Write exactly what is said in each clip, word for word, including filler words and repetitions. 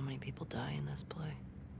many people die in this play.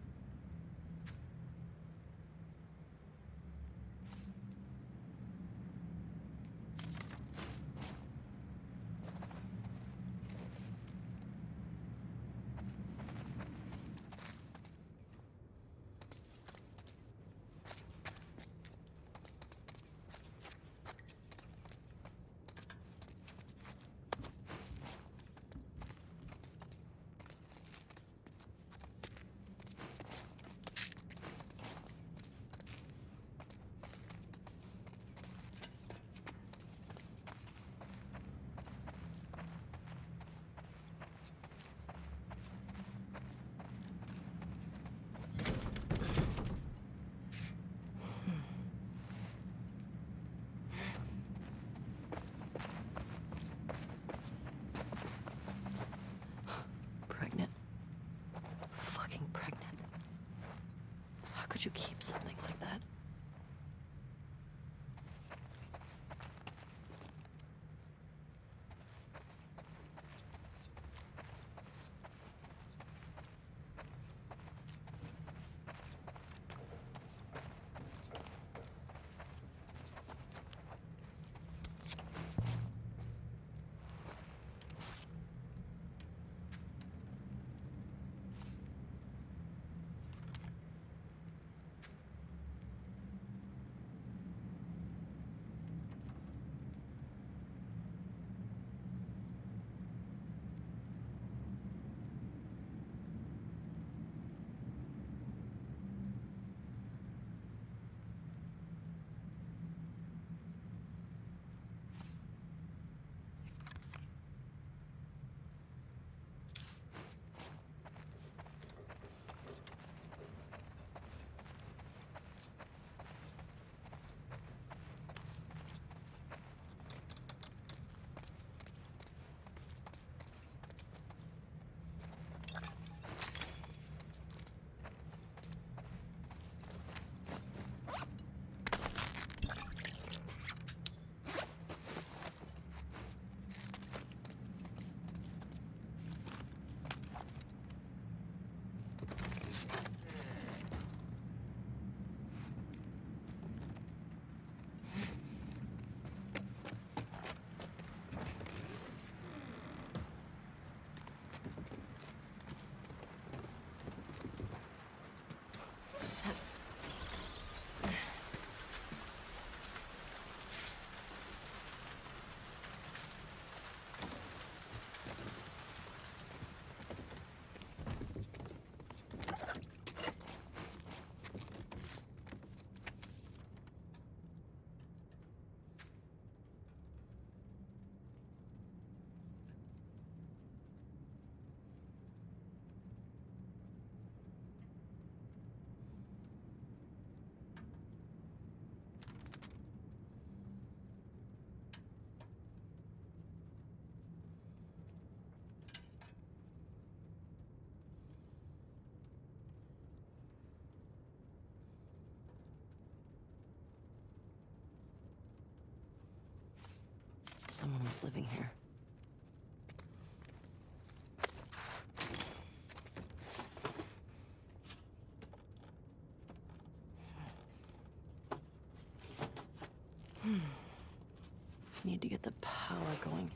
Pregnant. Fucking pregnant. How could you keep something like that? Someone was living here. Hmm. Need to get the power going.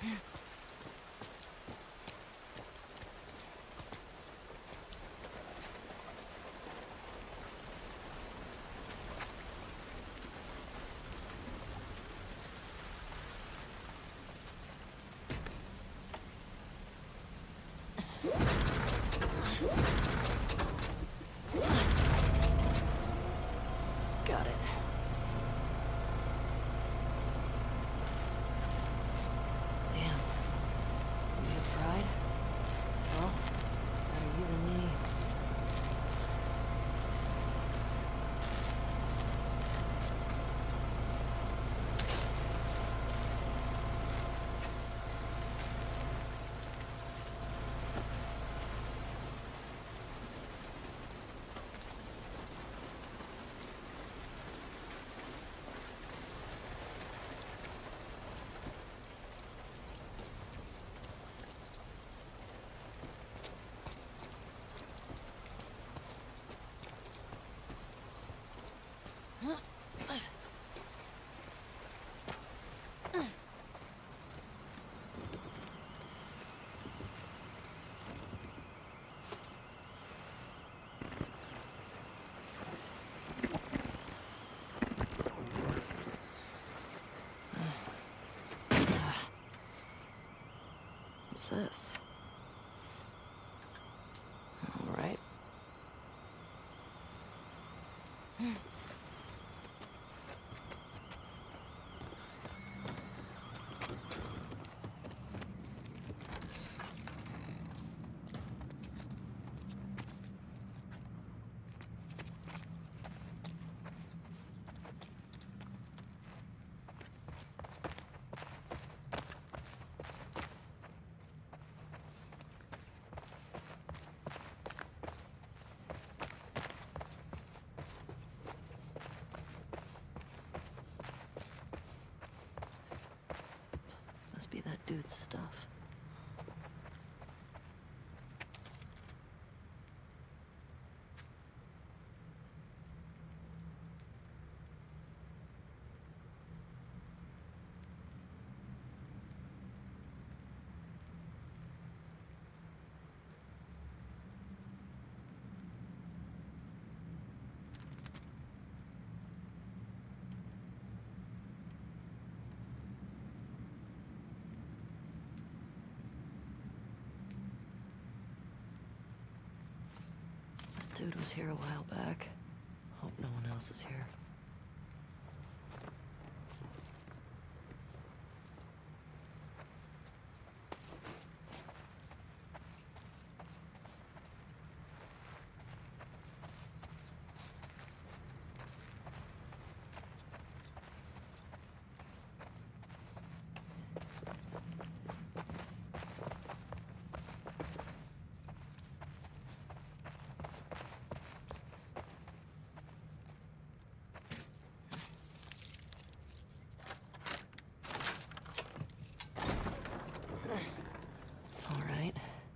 Got it. Damn. You fried? Well, better you than me. What's this? All right. Must be that dude's stuff. Dude was here a while back. Hope no one else is here. All right.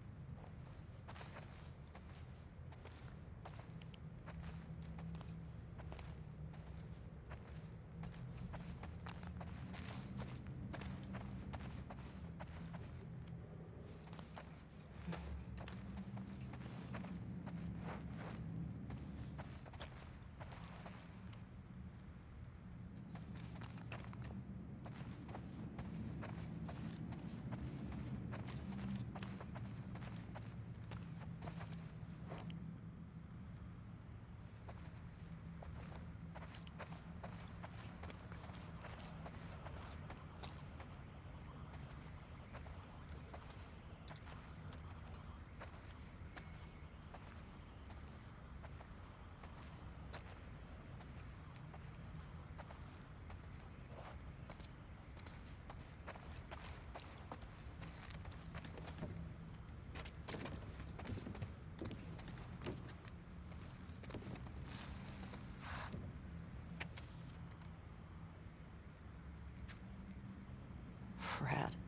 Frat.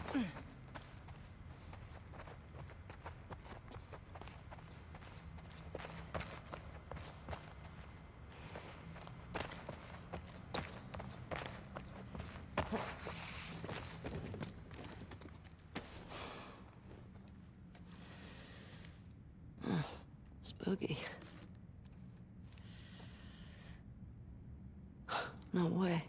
Spooky. No way.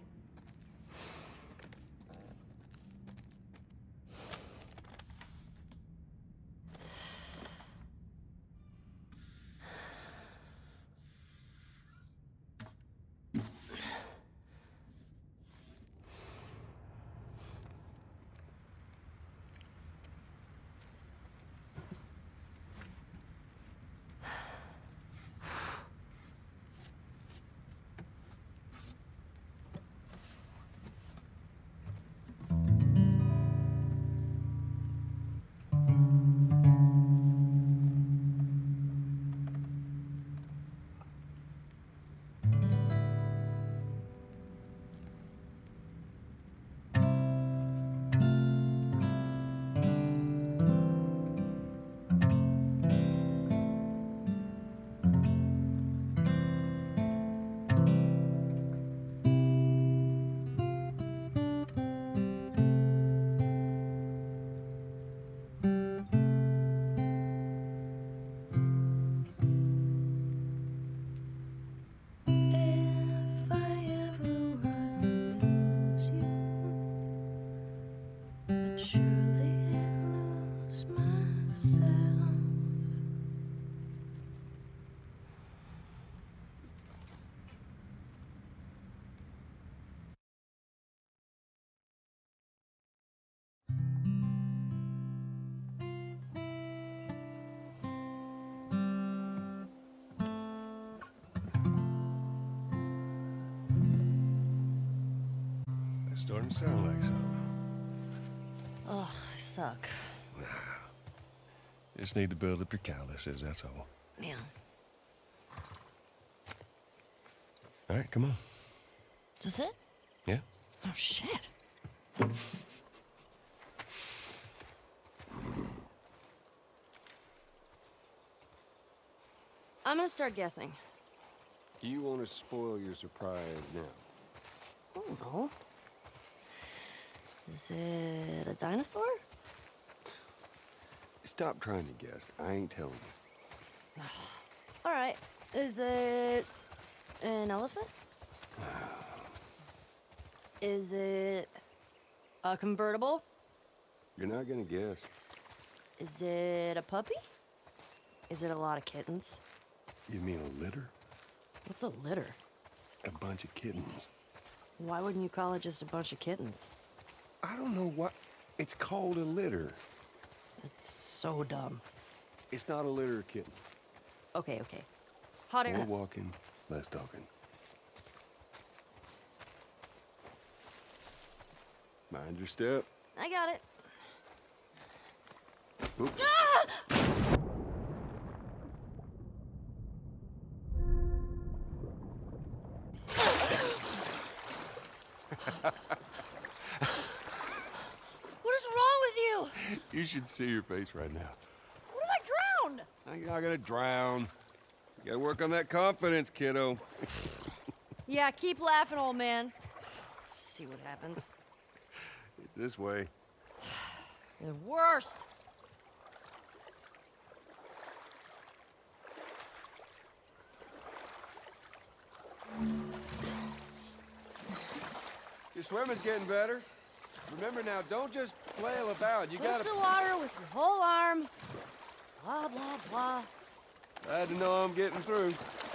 Starting to sound like something. Ugh, I suck. Nah. Just need to build up your calluses, that's all. Man. All right, come on. Is this it? Yeah? Oh, shit. I'm gonna start guessing. You want to spoil your surprise now? I don't know. Is it a dinosaur? Stop trying to guess. I ain't telling you. All right. Is it an elephant? Is it a convertible? You're not gonna guess. Is it a puppy? Is it a lot of kittens? You mean a litter? What's a litter? A bunch of kittens. Why wouldn't you call it just a bunch of kittens? I don't know what... It's called a litter. It's so dumb. It's not a litter of kittens. Okay, okay. Hot air. More walking, less talking. Mind your step. I got it. Oops. Ah! What is wrong with you? You should see your face right now. What if I drown? You're not gonna drown. You gotta work on that confidence, kiddo. Yeah, keep laughing, old man. See what happens. It's this way. The worst. Your swimming's getting better. Remember now, don't just flail about. You Push gotta... the water with your whole arm. Blah, blah, blah. Glad to know I'm getting through.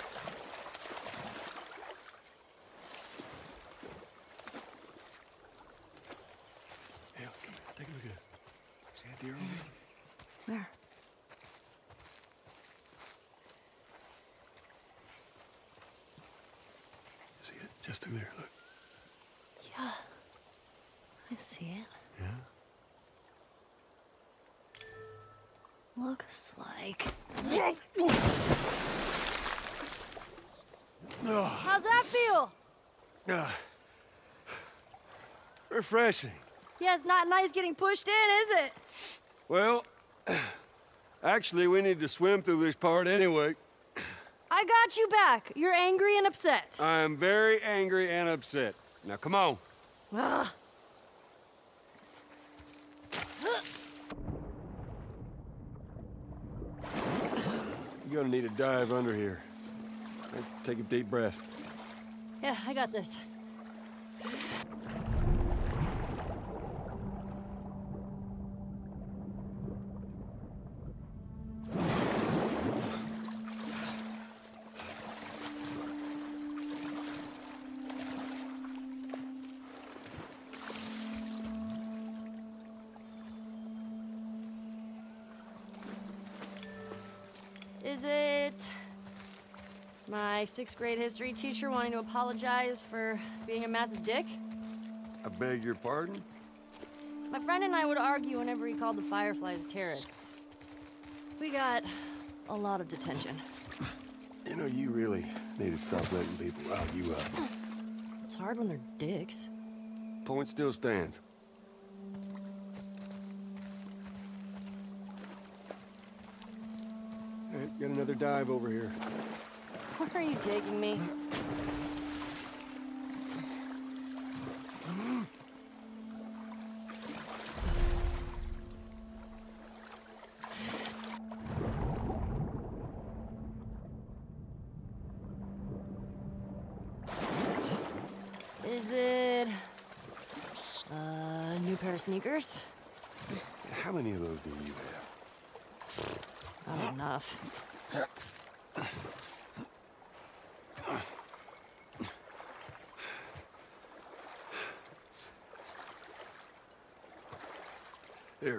Hey, come here. Take a look at this. See that deer over there? Where? See it? Just through there, look. Yeah. I see it. Yeah? Looks like... Oh. How's that feel? Ah. Refreshing. Yeah, it's not nice getting pushed in, is it? Well, actually, we need to swim through this part anyway. I got you back. You're angry and upset. I am very angry and upset. Now, come on. Ugh. You're gonna need to dive under here. Take a deep breath. Yeah, I got this. Is it my sixth grade history teacher wanting to apologize for being a massive dick? I beg your pardon? My friend and I would argue whenever he called the Fireflies terrorists. We got a lot of detention. You know, you really need to stop letting people rile you up. It's hard when they're dicks. Point still stands. All right, got another dive over here. Where are you taking me? Is it a new pair of sneakers? How many of those do you have? Not enough. Here.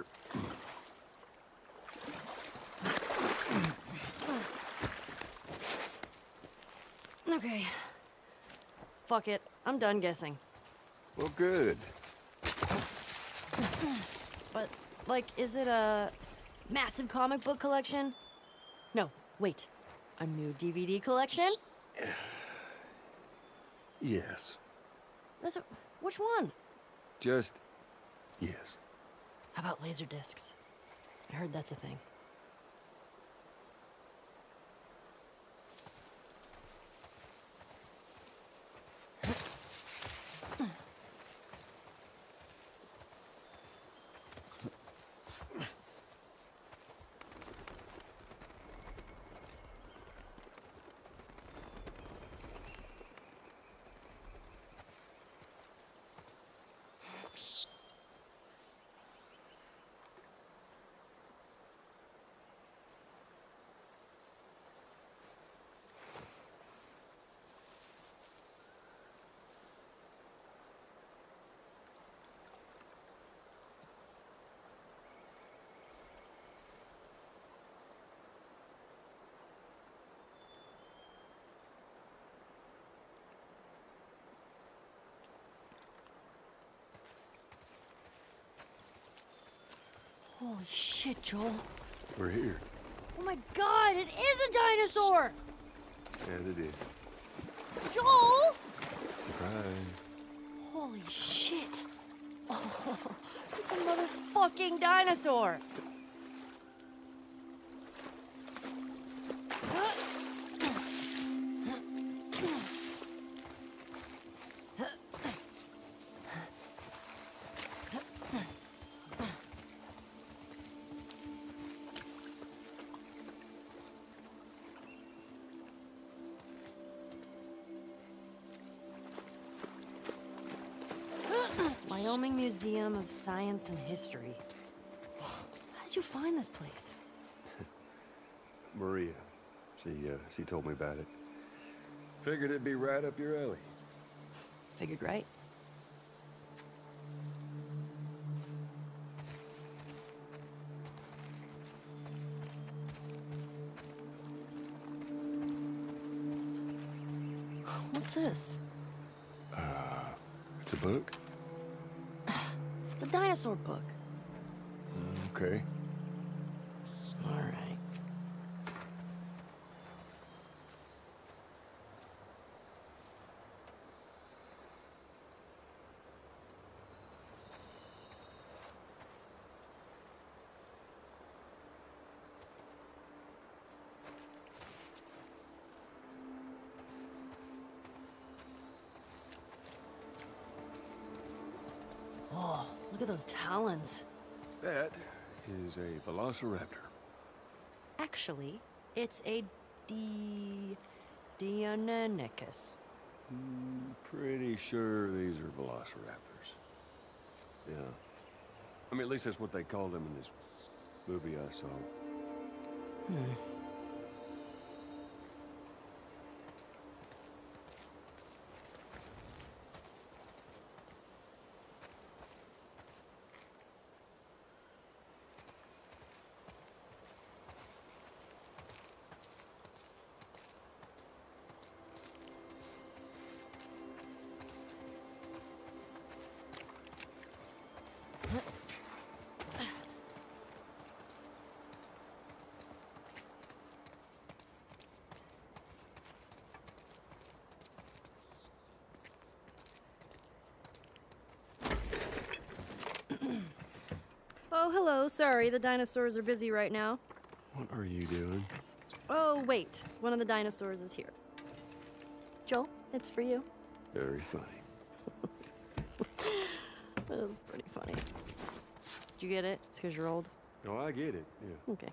Okay. Fuck it. I'm done guessing. Well, good. But, like, is it a massive comic book collection? No, wait. A new D V D collection? Yes. That's a, which one? Just yes. How about laser discs? I heard that's a thing. Holy shit, Joel. We're here. Oh my god, it is a dinosaur! And it is. Joel! Surprise. Holy shit. Oh, it's a motherfucking dinosaur. Wyoming Museum of Science and History. How did you find this place? Maria. She, uh, she told me about it. Figured it'd be right up your alley. Figured right. What's this? Uh, it's a book? It's a dinosaur book. Okay. All right. Oh, look at those talons. That is a velociraptor. Actually, it's a D... Deinonychus. Mm, pretty sure these are velociraptors. Yeah. I mean, at least that's what they called them in this movie I saw. Hmm. Oh, hello. Sorry, the dinosaurs are busy right now. What are you doing? Oh, wait. One of the dinosaurs is here. Joel, it's for you. Very funny. That was pretty funny. Did you get it? It's because you're old? Oh, I get it, yeah. Okay.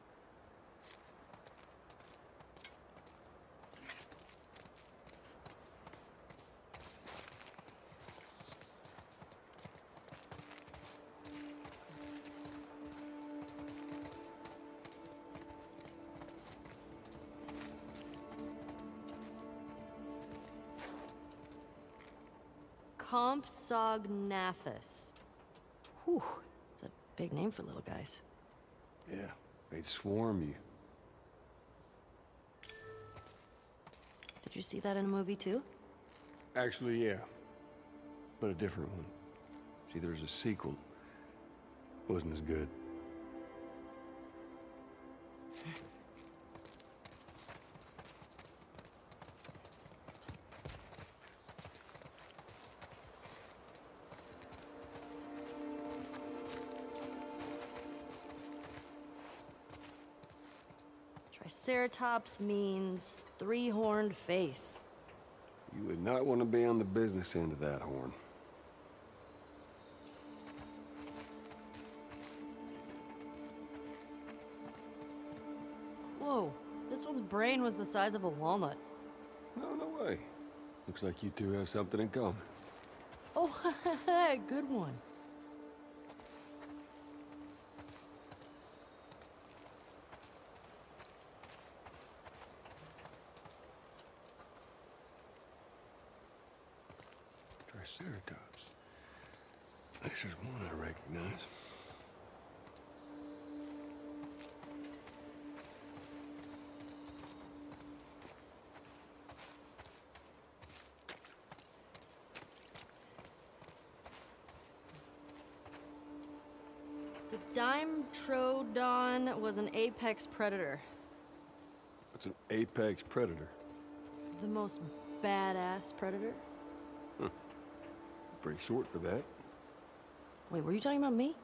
Compsognathus. Whew, it's a big name for little guys. Yeah, they'd swarm you. Did you see that in a movie too? Actually, yeah. But a different one. See, there's a sequel. Wasn't as good. Triceratops means three-horned face. You would not want to be on the business end of that horn. Whoa, this one's brain was the size of a walnut. No, no way. Looks like you two have something in common. Oh, good one. Triceratops. At least there's one I recognize. The Dimetrodon was an apex predator. What's an apex predator? The most badass predator. Huh. Pretty short for that. Wait, were you talking about me?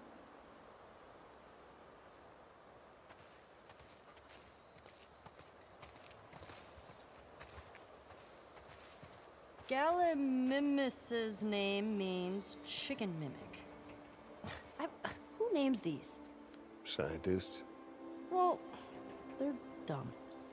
Gallimimus's name means chicken mimic. I, who names these? Scientists. Well, they're dumb.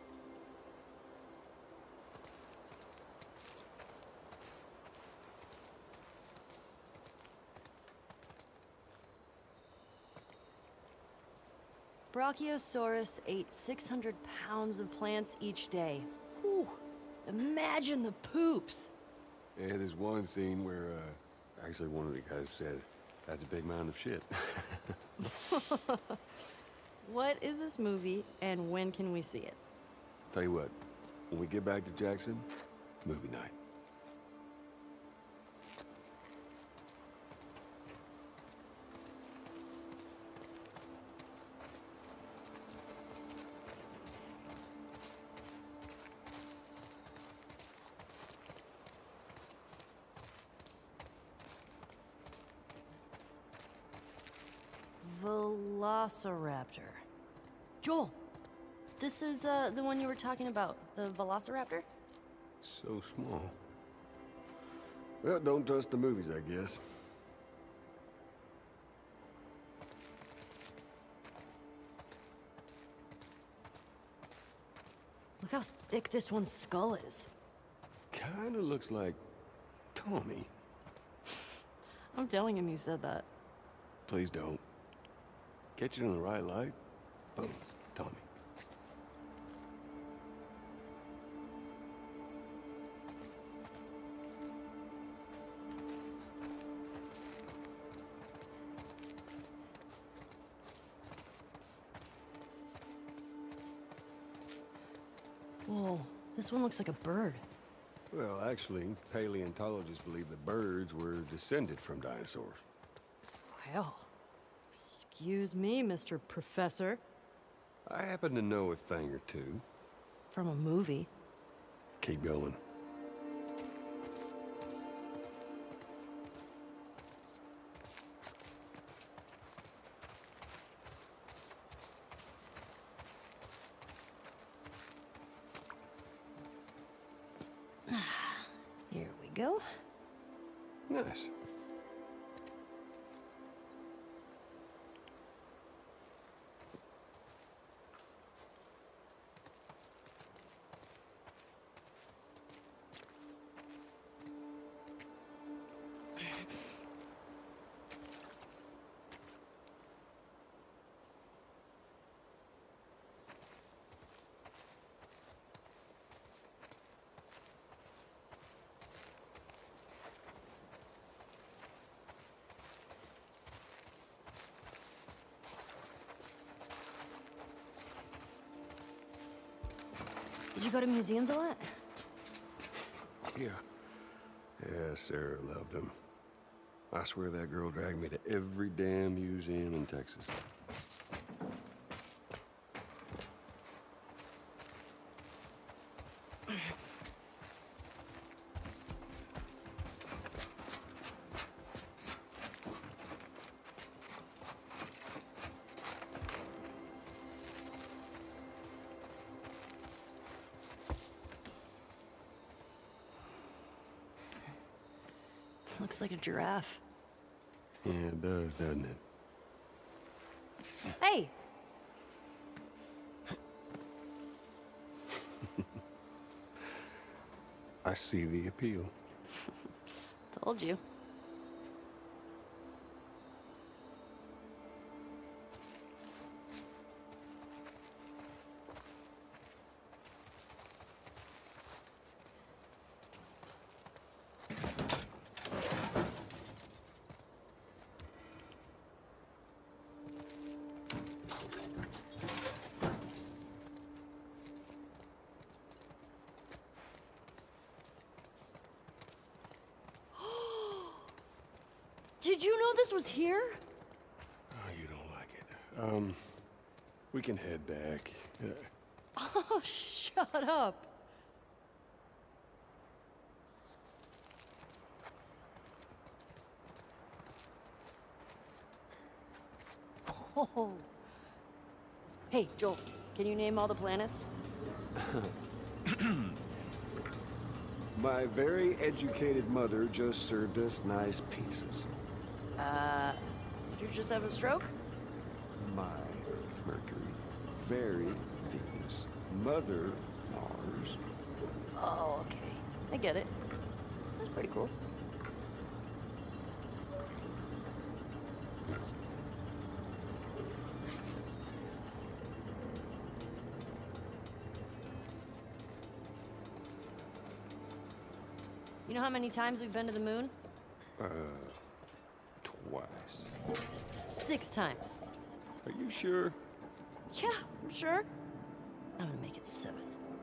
Brachiosaurus ate six hundred pounds of plants each day. Whew. Imagine the poops. Yeah, there's one scene where, uh, actually one of the guys said, that's a big mound of shit. What is this movie, and when can we see it? Tell you what, when we get back to Jackson, movie night. Velociraptor. Joel, this is uh, the one you were talking about, the Velociraptor? So small. Well, don't trust the movies, I guess. Look how thick this one's skull is. Kinda looks like Tommy. I'm telling him you said that. Please don't. Catch it in the right light. Boom, Tommy. Whoa, this one looks like a bird. Well, actually, paleontologists believe the birds were descended from dinosaurs. Well, excuse me, Mister Professor. I happen to know a thing or two. From a movie. Keep going. Here we go. Nice. Did you go to museums a lot? Yeah. Yeah, Sarah loved them. I swear that girl dragged me to every damn museum in Texas. Looks like a giraffe. Yeah, it does, doesn't it? Hey! I see the appeal. Told you. Did you know this was here? Oh, you don't like it. Um, we can head back. Uh, Oh, shut up. Oh. Hey, Joel, can you name all the planets? My very educated mother just served us nice pizzas. Uh, did you just have a stroke? My Mercury, very Venus, mother Mars. Oh, okay. I get it. That's pretty cool. You know how many times we've been to the moon? Uh, twice. Six times. Are you sure? Yeah, I'm sure. I'm gonna make it seven.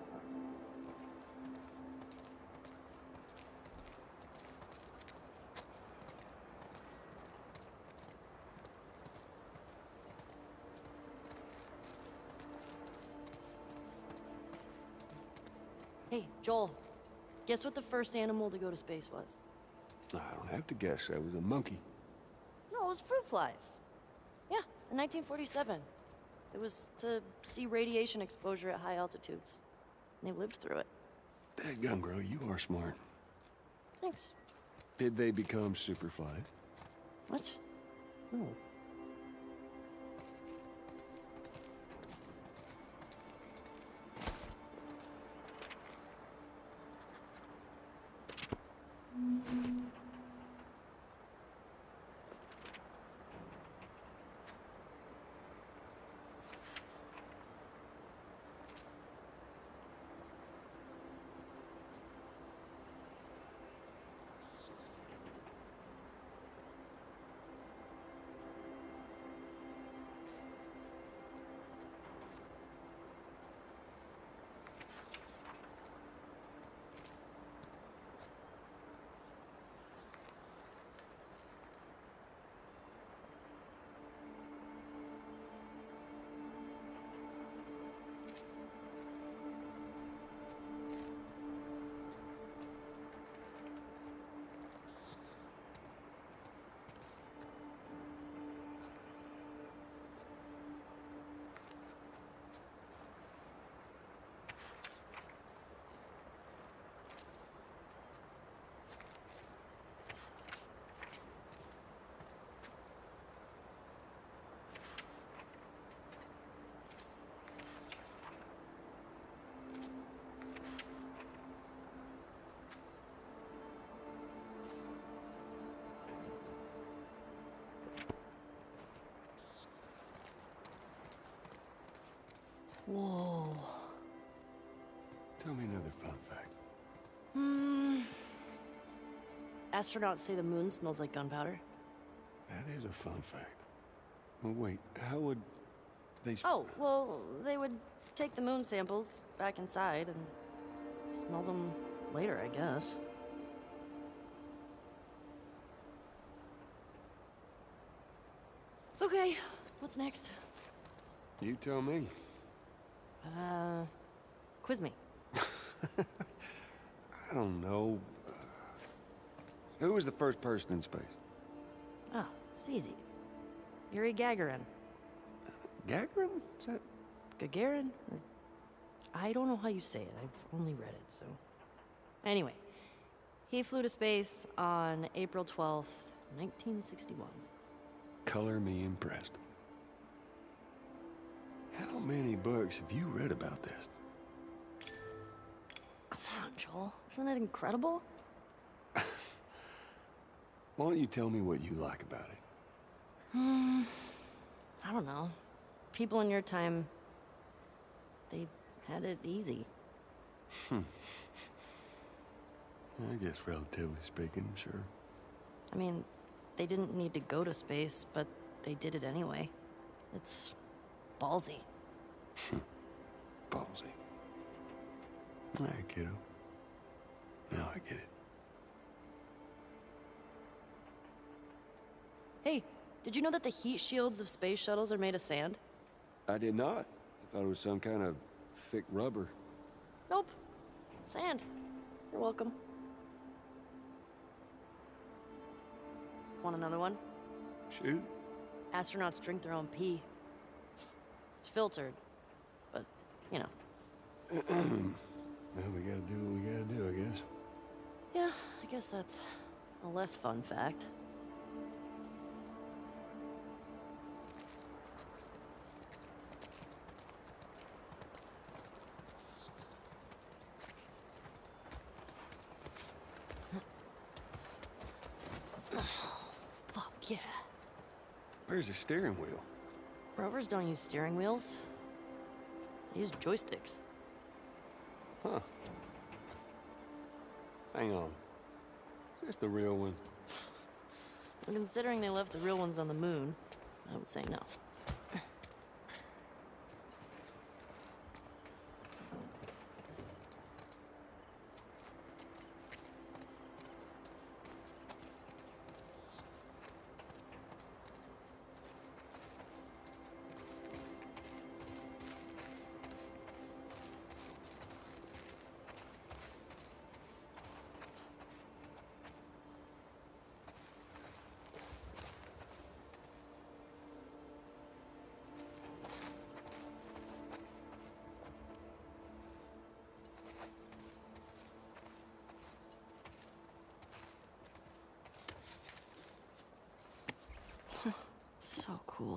Hey, Joel, guess what the first animal to go to space was? I don't have to guess. That was a monkey. No, it was fruit flies. Yeah, in nineteen forty-seven. It was to see radiation exposure at high altitudes. And they lived through it. Dadgum, girl, you are smart. Thanks. Did they become superfly? What? No. Whoa. Tell me another fun fact. Hmm. Astronauts say the moon smells like gunpowder. That is a fun fact. Well, wait, how would they... s- Oh, well, they would take the moon samples back inside and smell them later, I guess. Okay, what's next? You tell me. Uh, quiz me. I don't know. Uh, who was the first person in space? Oh, it's easy. Yuri Gagarin. Gagarin? Is that... Gagarin? Or- I don't know how you say it. I've only read it, so... Anyway, he flew to space on April twelfth, nineteen sixty-one. Color me impressed. How many books have you read about this? Come on, Joel. Isn't it incredible? Why don't you tell me what you like about it? Hmm... I don't know. People in your time... they had it easy. Hmm. I guess relatively speaking, sure. I mean, they didn't need to go to space, but they did it anyway. It's ballsy. Ballsy. All right, kiddo. Now I get it. Hey, did you know that the heat shields of space shuttles are made of sand? I did not. I thought it was some kind of thick rubber. Nope. Sand. You're welcome. Want another one? Shoot. Astronauts drink their own pee. It's filtered, but, you know. Well, we gotta do what we gotta do, I guess. Yeah, I guess that's a less fun fact. Fuck yeah. Where's the steering wheel? Rovers don't use steering wheels. They use joysticks. Huh. Hang on. Is this the real one? And considering they left the real ones on the moon, I would say no. So cool.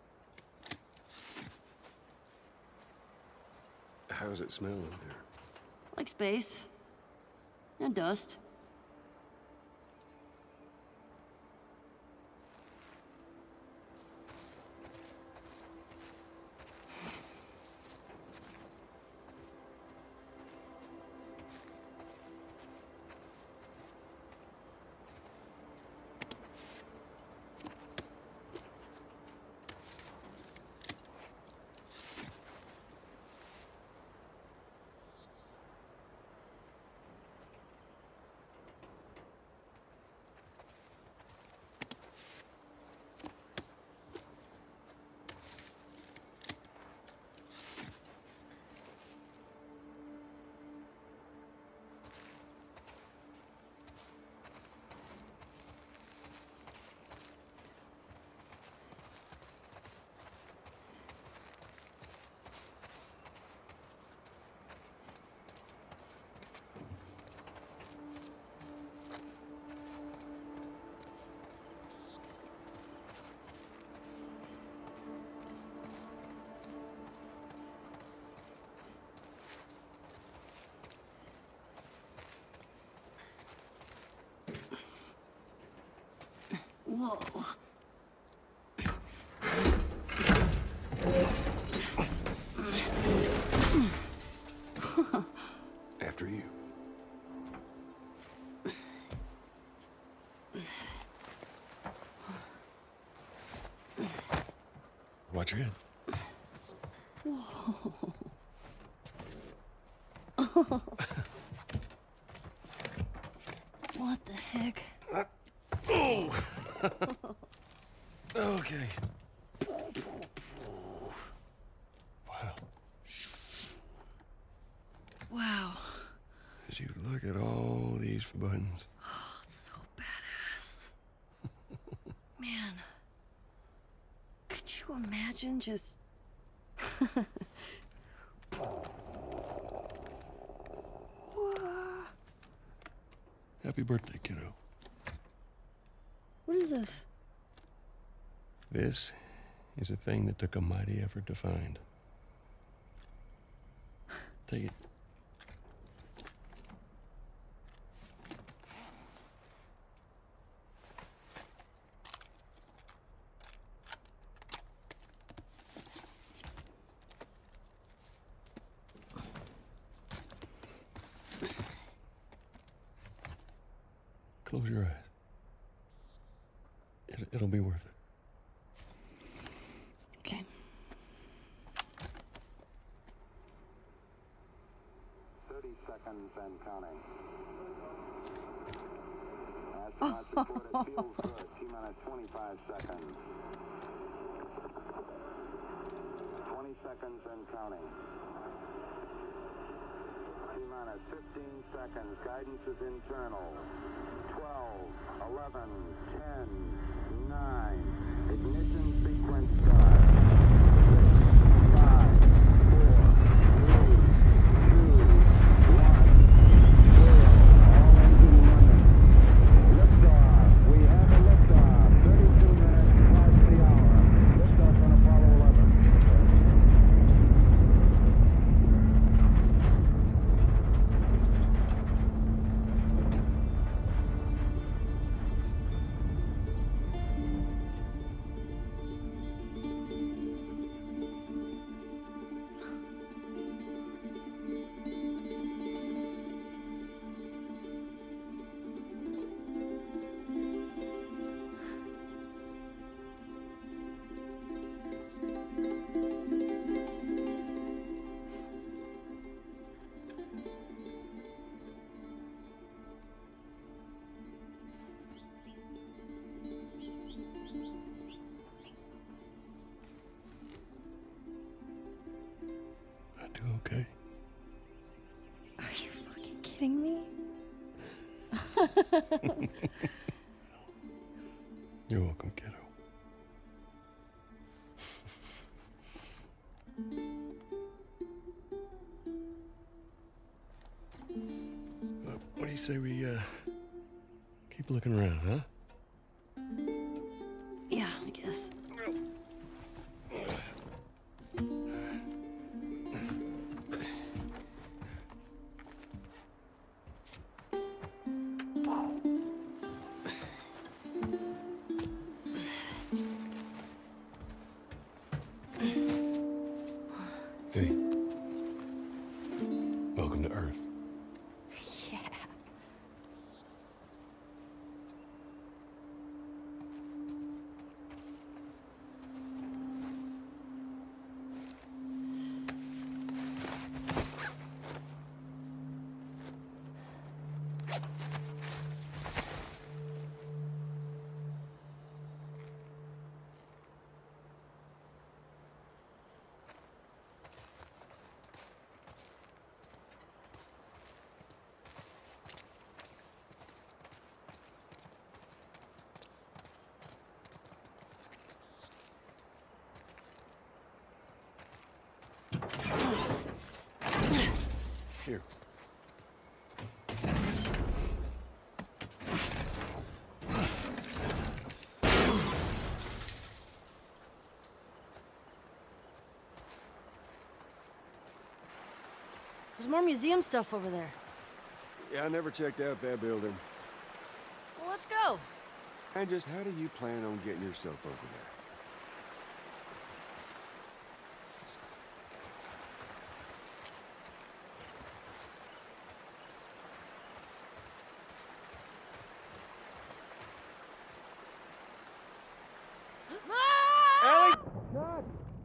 How's it smelling there? Like space. And dust. Whoa. Watch your head. What the heck? Oh! Okay. Wow. Wow. As you look at all these buttons. Oh, it's so badass. Man. Could you imagine just... Happy birthday, kiddo. What is this? This is a thing that took a mighty effort to find. Take it. Close your eyes. It, it'll be worth it. Okay. Thirty seconds and counting. Astronauts report it feels good. T minus twenty-five seconds. Twenty seconds and counting. T minus fifteen seconds. Guidance is internal. Twelve, eleven, ten, nine. Ignition sequence start. Five, four, three, two, one, zero. All engine running. Liftoff. We have a liftoff. Thirty-two minutes past the hour. Liftoff on Apollo eleven. I do okay. Are you fucking kidding me? You're welcome, kiddo. Uh, what do you say we uh, keep looking around, huh? Yeah, I guess. Hey. Welcome to Earth. Yeah. Here. There's more museum stuff over there. Yeah, I never checked out that building. Well, let's go. And just how do you plan on getting yourself over there? Ah! Ellie! God!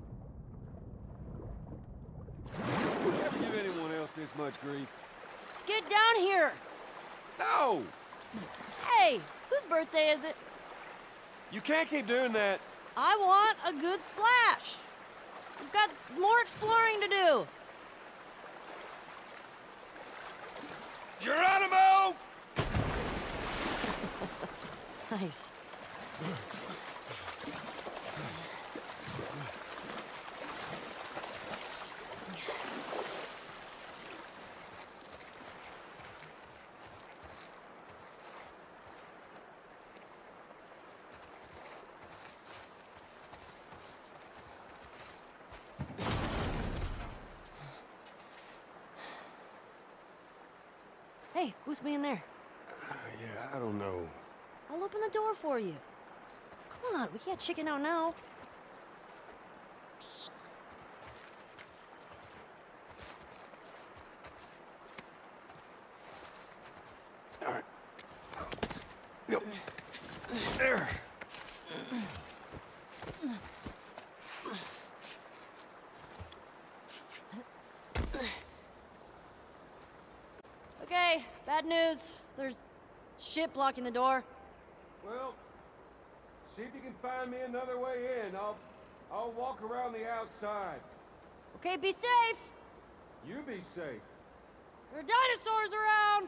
this much grief. Get down here! No! Hey, whose birthday is it? You can't keep doing that. I want a good splash. We've got more exploring to do. Geronimo! Nice. Hey, who's being there? Uh, yeah, I don't know. I'll open the door for you. Come on, we can't chicken out now. All right. Yep. There. Okay, bad news. There's shit blocking the door. Well, see if you can find me another way in. I'll, I'll walk around the outside. Okay, be safe. You be safe. There are dinosaurs around.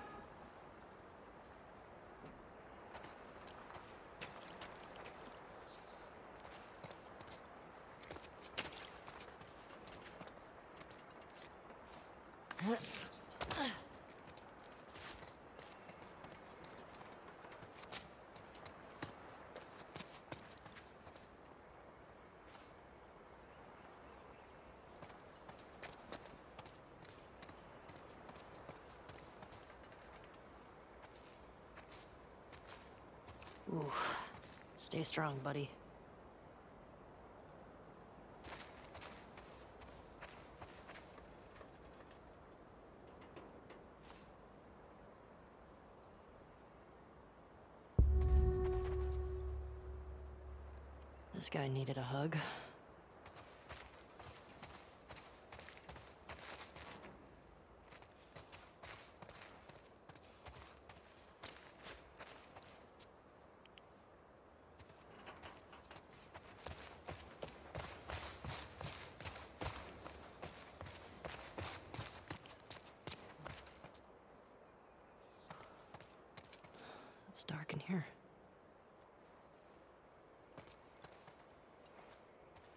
Ooh. Stay strong, buddy. This guy needed a hug. It's dark in here.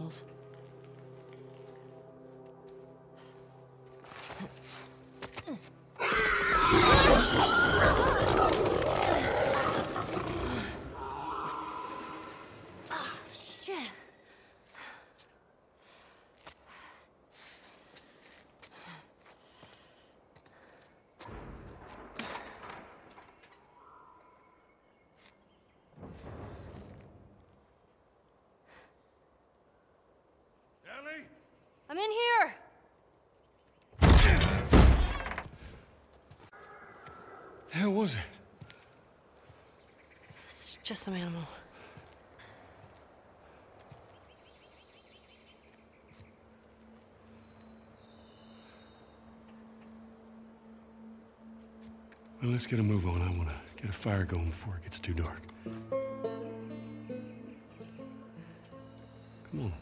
animals. Oh, shit. Ellie? I'm in here! The hell was it? It's just some animal. Well, let's get a move on. I want to get a fire going before it gets too dark. Come on.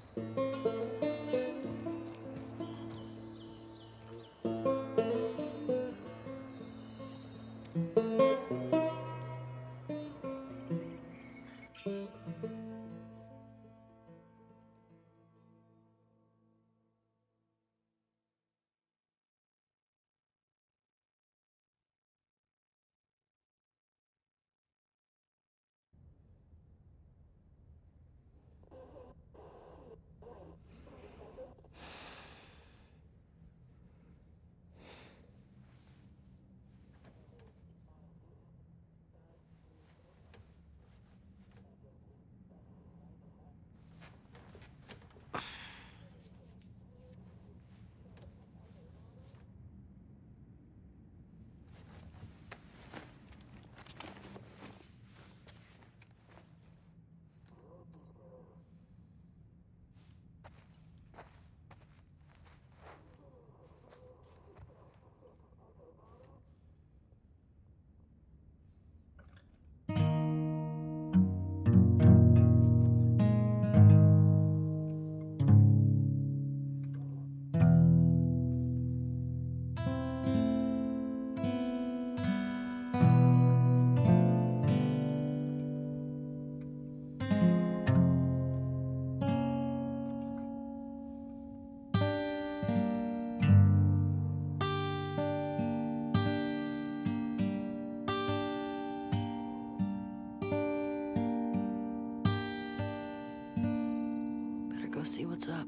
Better go see what's up.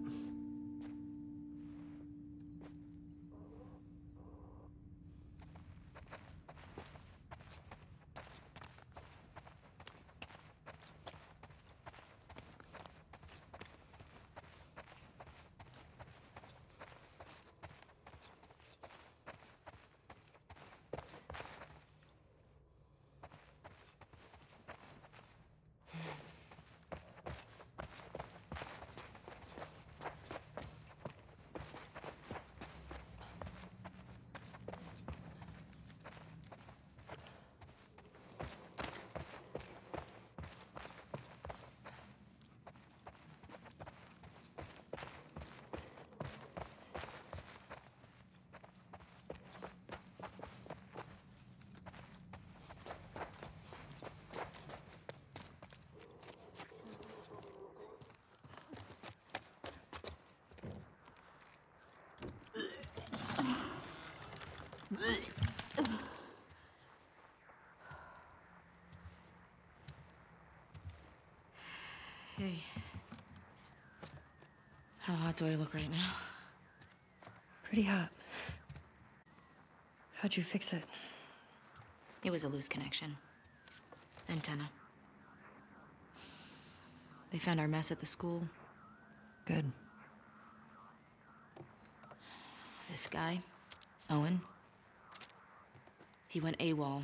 Hey. How hot do I look right now? Pretty hot. How'd you fix it? It was a loose connection. Antenna. They found our mess at the school. Good. This guy, Owen, he went AWOL.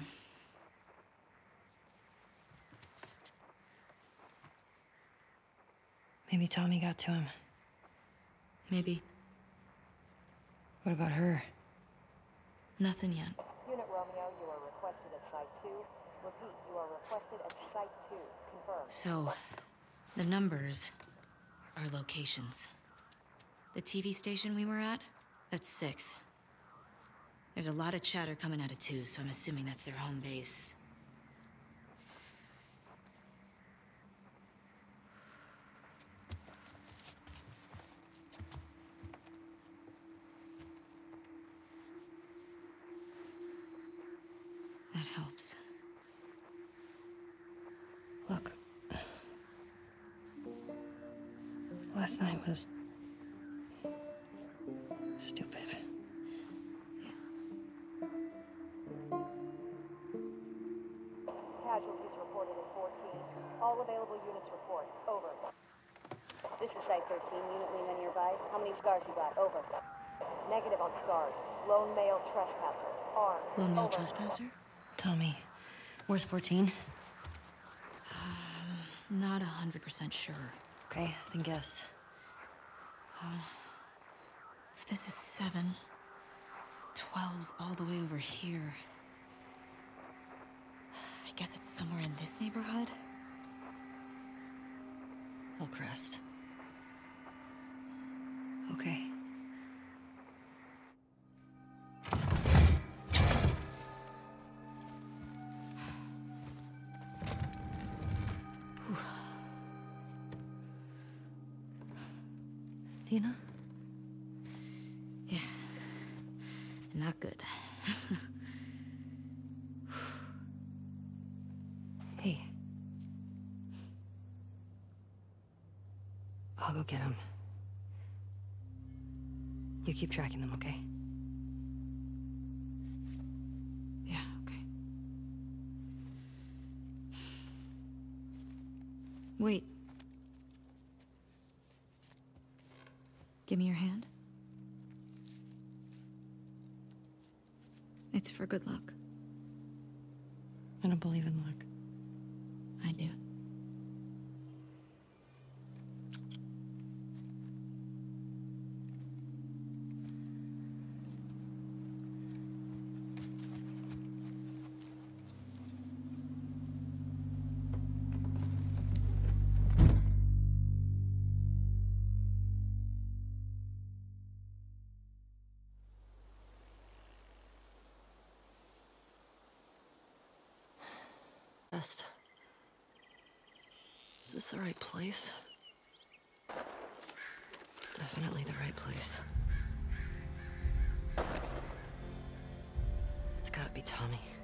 Maybe Tommy got to him. Maybe. What about her? Nothing yet. Unit Romeo, you are requested at Site two. Repeat, you are requested at Site two. Confirm. So, the numbers are locations. The T V station we were at, that's six. There's a lot of chatter coming out of two, so I'm assuming that's their home base. That helps. Look. Last night was... stupid. Casualties reported in fourteen. All available units report. Over. This is Site thirteen. Unit Lima nearby. How many scars you got? Over. Negative on scars. Lone male trespasser. Armed. Lone male Over. trespasser? Tommy, where's fourteen? Not a hundred percent sure. Okay, then guess. If this is seven, twelve's all the way over here. I guess it's somewhere in this neighborhood? Hillcrest. Okay. Dina? Yeah. Not good. Hey. I'll go get him. You keep tracking them, okay? Yeah, okay. Wait. Give me your hand. It's for good luck. I don't believe in luck. I do. Best. Is this the right place? Definitely the right place. It's gotta be Tommy.